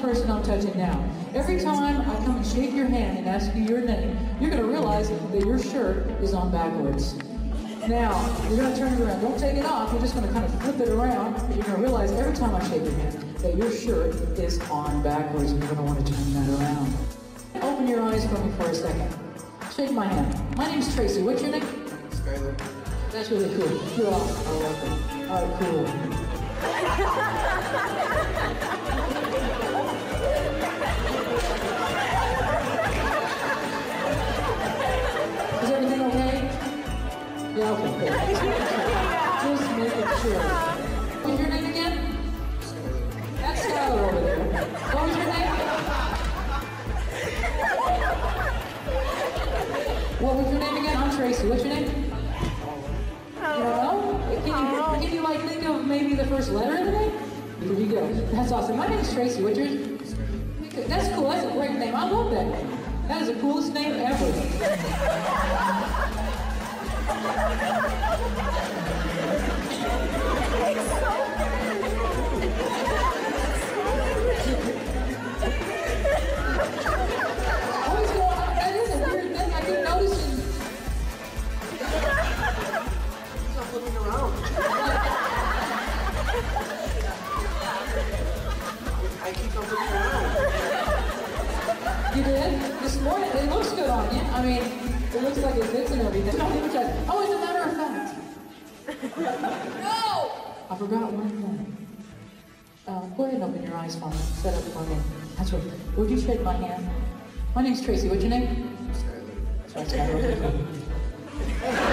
person I'm touching now. Every time I come and shake your hand and ask you your name, you're going to realize that your shirt is on backwards. Now, you're going to turn it around. Don't take it off. You're just going to kind of flip it around. But you're going to realize every time I shake your hand that your shirt is on backwards, and you're going to want to turn that around. Open your eyes for me for a second. Shake my hand. My name's Tracy. What's your name? Skyler. That's really cool. You're awesome. I love that. All right, cool. Is everything okay? Yeah, okay, good. Just making sure. What's your name again? That's Skyler over there. What was your name? What was your name again? I'm Tracy. What's your name? You don't know? Can you like think of maybe the first letter of the name? Here you go. That's awesome. My name's Tracy. What's yours? That's cool. That's a great name. I love that name. That is the coolest name ever. What's going on? That is a weird thing. I keep noticing. Stop flipping around. I keep on flipping around. You did? This morning, it looks good on you. I mean, it looks like it fits and everything. Don't even check. Oh, as a matter of fact. No! I forgot one thing. Go ahead and open your eyes for me. Set up for me. That's right. Would you shake my hand? My name's Tracy. What's your name? Skyler. That's right, Skyler.